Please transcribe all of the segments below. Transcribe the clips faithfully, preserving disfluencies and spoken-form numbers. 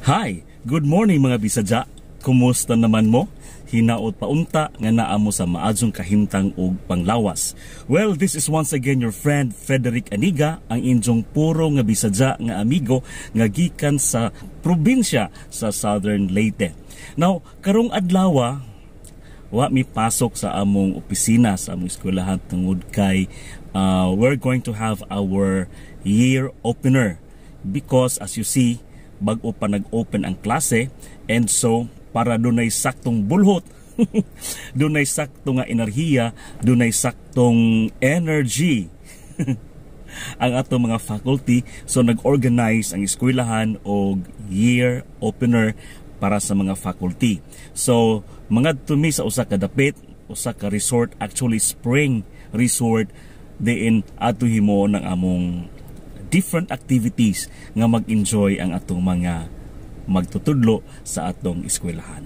Hi! Good morning mga bisadya! Kumusta naman mo? Hinaot paunta nga naa mo sa maadzong kahimtang ug panglawas. Well, this is once again your friend Frederick Aniga, ang inyong puro nga bisadya nga amigo nga gikan sa probinsya sa Southern Leyte. Now, karong adlaw wa mi pasok sa among opisina sa among eskwelahan tungod kay uh, we're going to have our year opener because as you see bag-o pa nag-open ang klase, and so para dunay saktong bulhot, dunay sakto nga enerhiya, dunay saktong energy ang atong mga faculty, so nag-organize ang eskwelahan og year opener para sa mga faculty. So mga tumi sa usa ka dapit, usa ka resort, actually spring resort, diin ato himo ng among different activities nga mag-enjoy ang atong mga magtutudlo sa atong eskwelahan.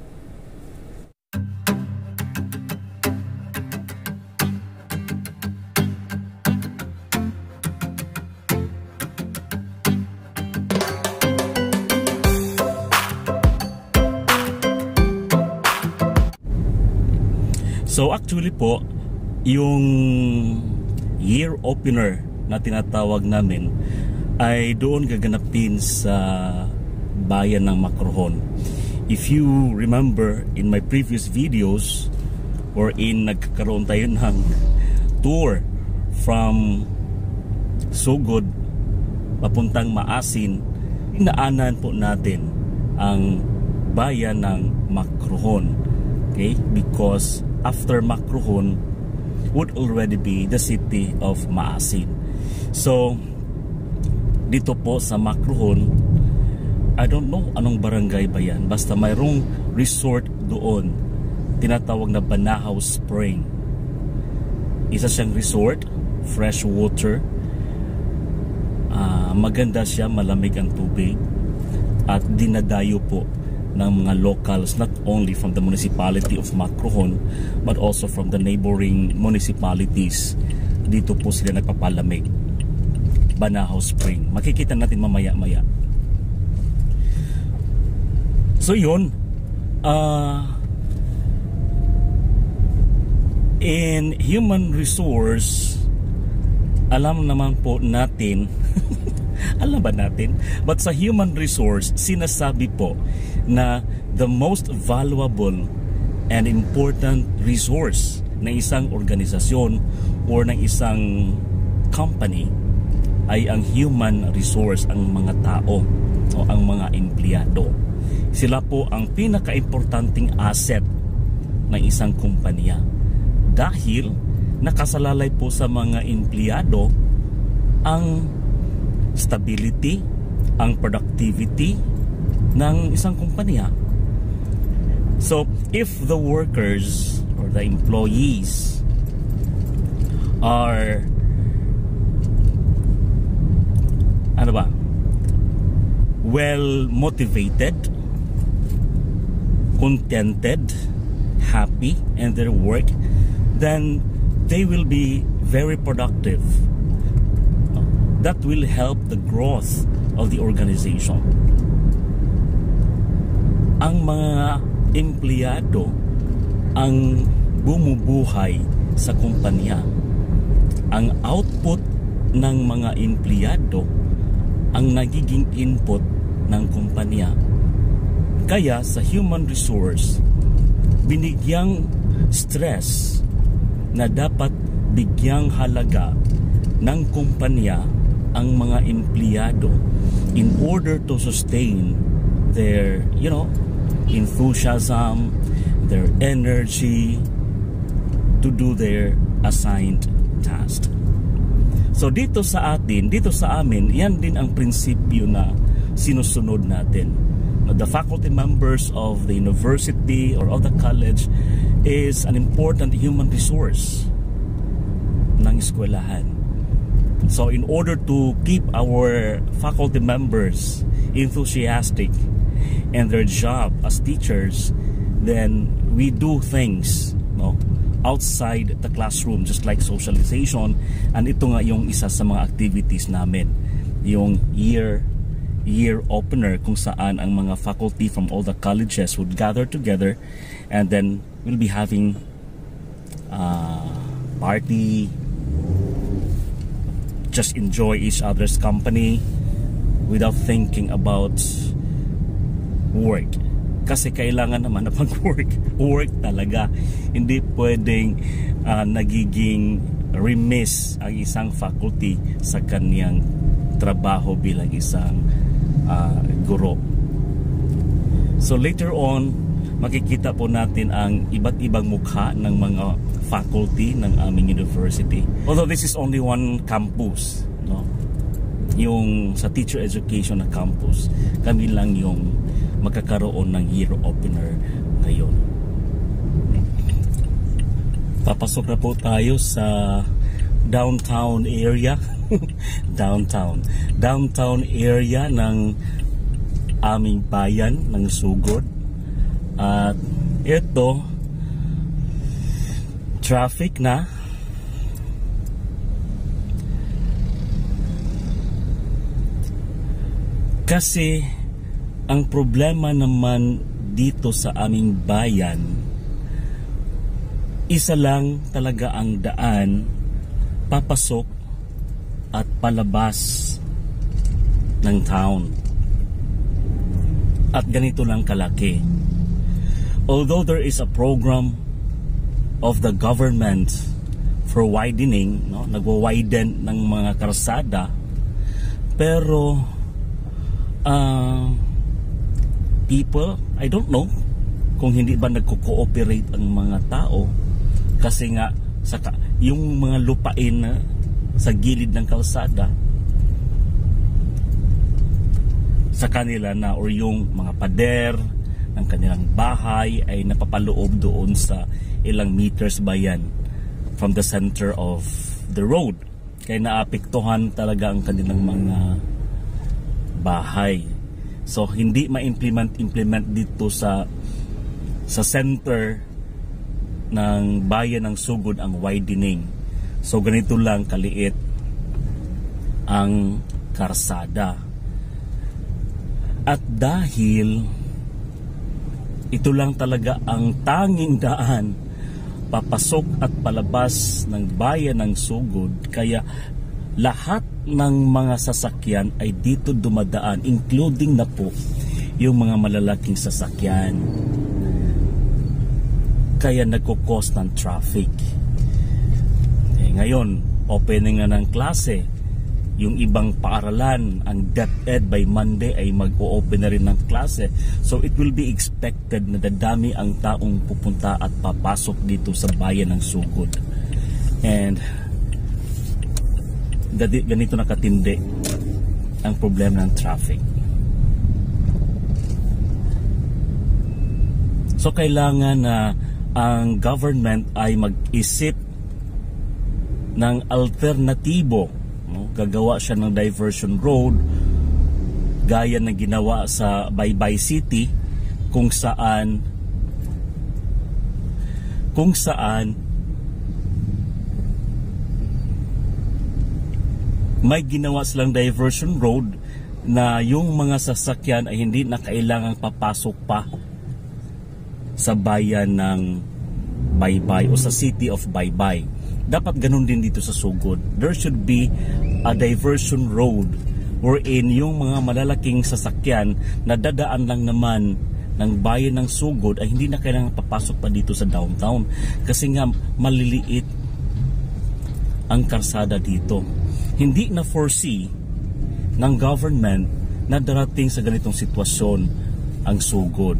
So actually po, yung year opener na tinatawag namin ay doon gaganapin sa bayan ng Macrohon. If you remember in my previous videos or in nagkakaroon tayo ng tour from Sugod papuntang Maasin, inaanan po natin ang bayan ng Macrohon. Okay? Because after Macrohon would already be the city of Maasin. So, dito po sa Macrohon, I don't know anong barangay ba yan. Basta mayroong resort doon. Tinatawag na Banahaw Spring. Isa siyang resort, fresh water. Uh, maganda siya, malamig ang tubig. At dinadayo po ng mga locals, not only from the municipality of Macrohon, but also from the neighboring municipalities. Dito po sila nagpapalamig. Banahaw Spring. Makikita natin mamaya-maya. So yun, uh, in human resource, alam naman po natin, alam ba natin? But sa human resource, sinasabi po na the most valuable and important resource ng isang organisasyon or ng isang company ay ang human resource, ang mga tao o ang mga empleyado. Sila po ang pinaka-importanting asset ng isang kumpanya dahil nakasalalay po sa mga empleyado ang stability, ang productivity ng isang kumpanya. So, if the workers or the employees are ano ba? well motivated, contented, happy in their work, then they will be very productive. That will help the growth of the organization. Ang mga empleyado ang bumubuhay sa kumpanya. Ang output ng mga empleyado ang nagiging input ng kumpanya. Kaya sa human resource, binigyang stress na dapat bigyang halaga ng kumpanya ang mga empleyado in order to sustain their, you know, enthusiasm, their energy to do their assigned task. So dito sa atin, dito sa amin, yan din ang prinsipyo na sinusunod natin. The faculty members of the university or of the college is an important human resource ng eskwelahan. So in order to keep our faculty members enthusiastic in their job as teachers, then we do things, no, outside the classroom, just like socialization. And ito nga yung isa sa mga activities namin, yung year year opener kung saan ang mga faculty from all the colleges would gather together, and then we'll be having uh, party, just enjoy each other's company without thinking about work. Kasi kailangan naman na pag-work, work talaga. Hindi pwedeng uh, nagiging remiss ang isang faculty sa kaniyang trabaho bilang isang uh, guro. So later on, makikita po natin ang iba't ibang mukha ng mga faculty ng aming university. Although this is only one campus, no? Yung sa teacher education na campus, kami lang yung magkakaroon ng year opener ngayon. Papasok na po tayo sa downtown area. downtown downtown area ng aming bayan ng Sugod. At ito, traffic na. Kasi ang problema naman dito sa aming bayan, isa lang talaga ang daan papasok at palabas ng town. At ganito lang kalaki. Although there is a program of the government for widening, no, nagwa-widen ng mga karsada, pero uh, people, I don't know kung hindi ba nagko-cooperate ang mga tao, kasi nga sa yung mga lupain na sa gilid ng kalsada sa kanila na, or yung mga pader ng kanilang bahay ay napapaloob doon sa ilang meters ba yan from the center of the road, kaya naapektuhan talaga ang kanilang mga bahay. So hindi ma-implement implement dito sa sa center ng bayan ng Sugod ang widening. So ganito lang kaliit ang karsada. At dahil ito lang talaga ang tanging daan papasok at palabas ng bayan ng Sugod, kaya lahat ng mga sasakyan ay dito dumadaan, including na po yung mga malalaking sasakyan. Kaya nagkukos ng traffic. Eh, ngayon, opening na ng klase. Yung ibang paaralan, ang DepEd by Monday ay mag-o-open na rin ng klase. So it will be expected na dadami ang taong pupunta at papasok dito sa bayan ng Sugod. And ganito nakatindi ang problema ng traffic. So kailangan na ang government ay mag-isip ng alternatibo, no? Gagawa siya ng diversion road gaya ng ginawa sa Baybay City, kung saan kung saan may ginawa silang diversion road na yung mga sasakyan ay hindi na kailangang papasok pa sa bayan ng Baybay o sa city of Baybay. Dapat ganun din dito sa Sugod. There should be a diversion road wherein yung mga malalaking sasakyan na dadaan lang naman ng bayan ng Sugod ay hindi na kailangang papasok pa dito sa downtown, kasi nga maliliit ang karsada dito. Hindi na foresee ng government na darating sa ganitong sitwasyon ang Sugod.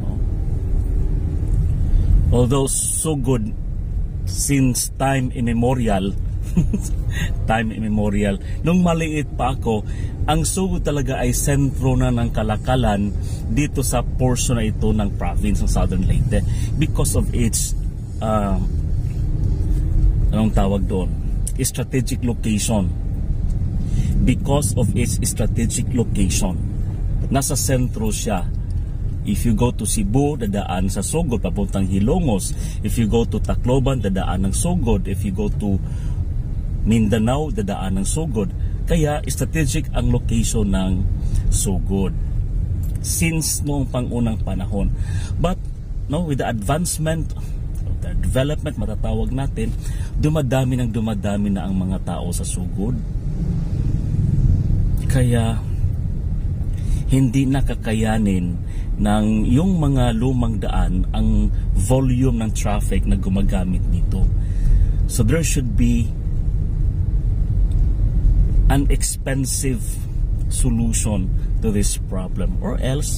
Although Sugod since time immemorial time immemorial nung maliit pa ako, ang Sugod talaga ay sentro na ng kalakalan dito sa portion na ito ng province ng Southern Leyte because of its uh, anong tawag doon? Strategic location. Because of its strategic location, nasa sentro siya. If you go to Cebu, dadaan sa Sugod papuntang Hilongos. If you go to Tacloban, dadaan ng Sugod. If you go to Mindanao, dadaan ng Sugod. Kaya strategic ang location ng sugod since noong pangunang panahon. But no, with the advancement, the development matatawag natin, dumadami ng dumadami na ang mga tao sa sugod. Kaya hindi nakakayanin ng yung mga lumang daan ang volume ng traffic na gumagamit nito. So there should be an expensive solution to this problem, or else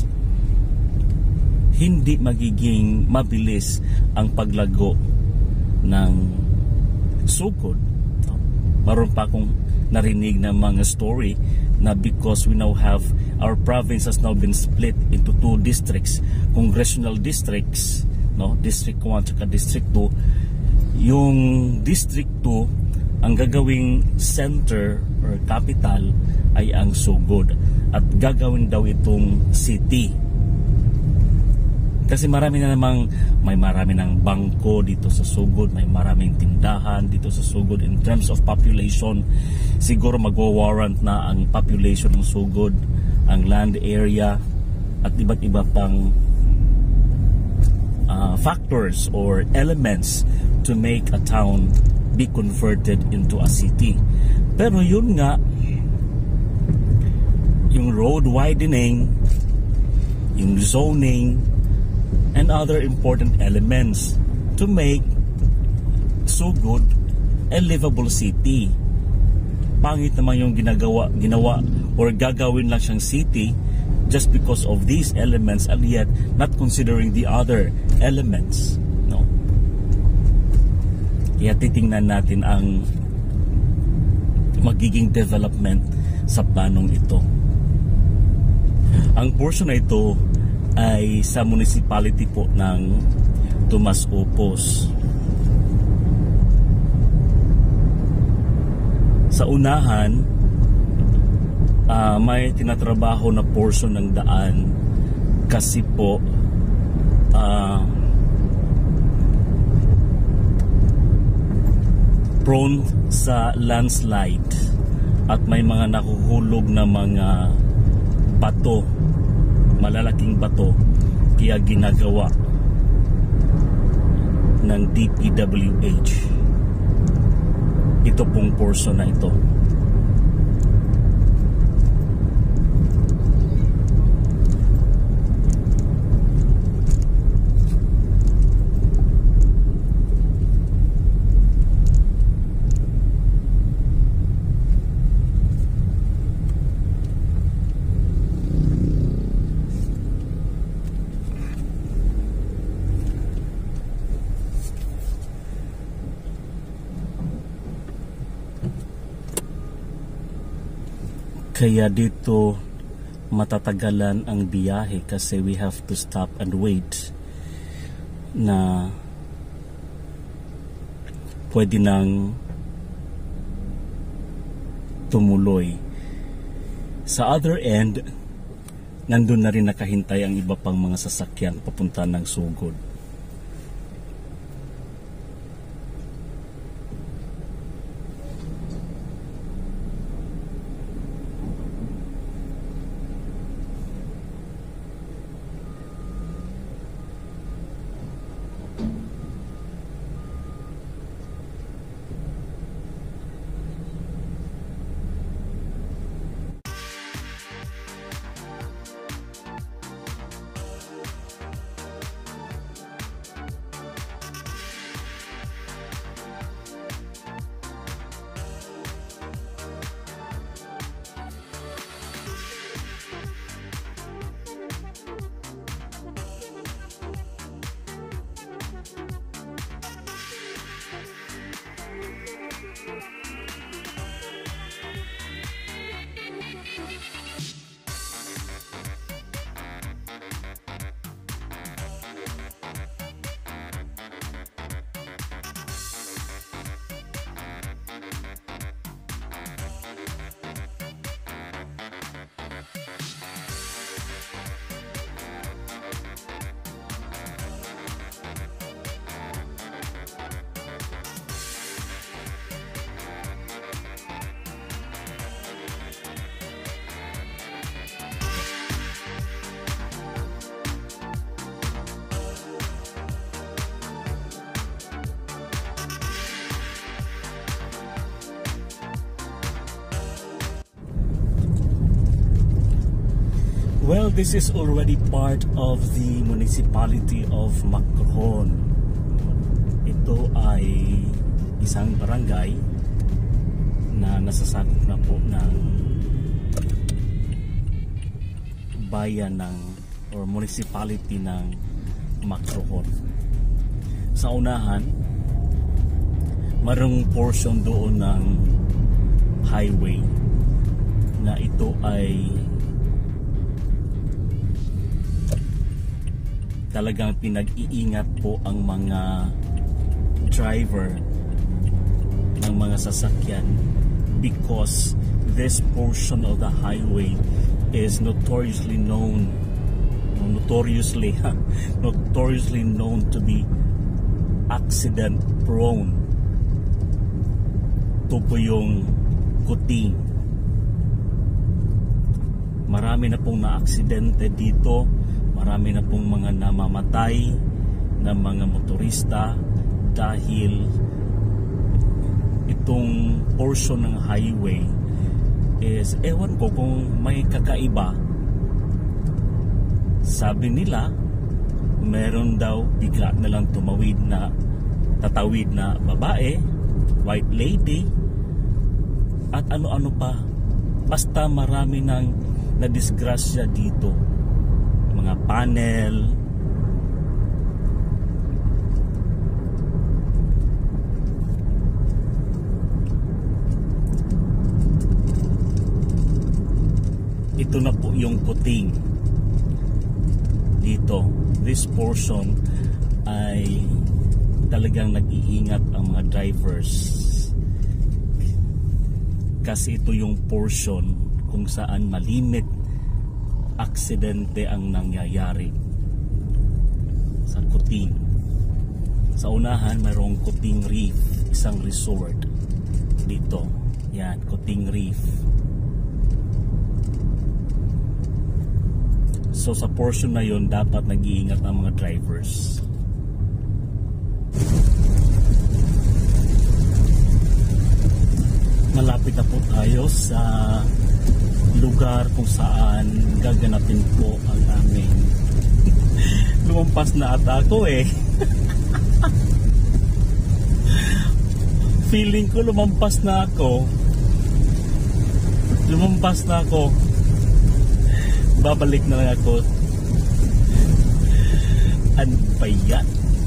hindi magiging mabilis ang paglago ng sugod. Maroon pa akong narinig na mga story na because we now have, our province has now been split into two districts, congressional districts, no, District one at District two. Yung District two, ang gagawing center or capital ay ang sugod, at gagawin daw itong city. Kasi marami na namang, may marami ng bangko dito sa sugod, may maraming tindahan dito sa sugod. In terms of population, siguro magwa-warrant na ang population ng sugod, ang land area, at iba't iba pang uh, factors or elements to make a town be converted into a city. Pero yun nga, yung road widening, yung zoning, and other important elements to make sugod a livable city. Pangit naman yung ginagawa, ginawa or gagawin lang siyang city just because of these elements, and yet not considering the other elements. No. Kaya titingnan natin ang magiging development sa planong ito. Ang portion na ito ay sa municipality po ng Tomas Opos. Sa unahan, uh, may tinatrabaho na portion ng daan kasi po uh, prone sa landslide at may mga nakuhulog na mga bato, malalaking bato, kaya ginagawa ng D P W H ito pong portion na ito. Kaya dito matatagalan ang biyahe kasi we have to stop and wait na pwede nang tumuloy. Sa other end, nandun na rin nakahintay ang iba pang mga sasakyan papunta ng sugod. Well, this is already part of the municipality of Macron. Ito ay isang barangay na nasasakop na po ng bayan ng or municipality ng Macron. Sa unahan, mayroong portion doon ng highway na ito ay talagang pinag-iingat po ang mga driver ng mga sasakyan because this portion of the highway is notoriously known notoriously notoriously known to be accident prone. Ito po yung Kuting. Marami na pong na-aksidente dito. Marami na pong mga namamatay na mga motorista dahil itong portion ng highway is, ewan ko kung may kakaiba. Sabi nila, meron daw bigla na lang tumawid na tatawid na babae, white lady, at ano-ano pa. Basta marami nang nadisgrasya dito. Mga panel, ito na po yung Kuting dito. This portion ay talagang nag-iingat ang mga drivers kasi ito yung portion kung saan malimit aksidente ang nangyayari sa Kuting. Sa unahan, mayroong Kuting Reef, isang resort dito. Yan, Kuting Reef. So sa portion na yon dapat nag-iingat ang mga drivers. Malapit na po tayo sa lugar kung saan gaganapin po ang aming lumampas na ata ako eh. Feeling ko lumampas na ako. Lumampas na ako. Babalik na lang ako. Ano ba yan?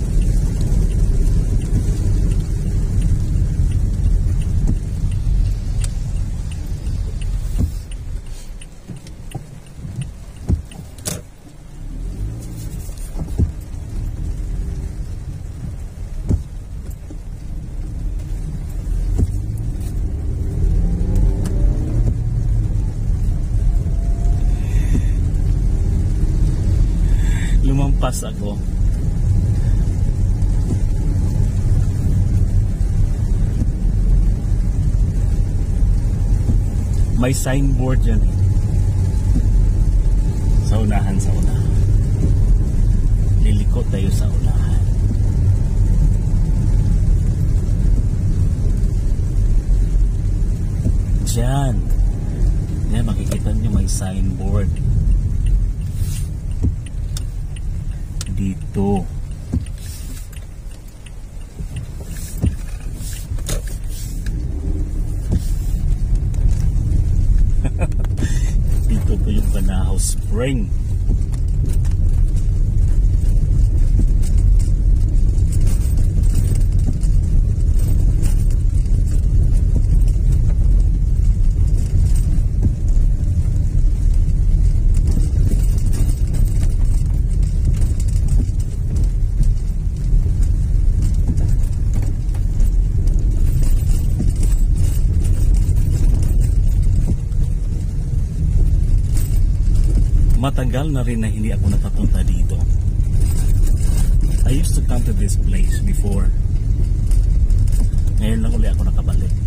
Lumampas ako. May signboard yan eh. Sa unahan, sa unahan. Liliko tayo sa unahan. Diyan. Yan, makikita nyo may signboard. Dito. Dito po yung Banahaw Spring. Matagal na rin na hindi ako napapunta dito. I used to come to this place before. Ngayon lang ulit ako nakabalik.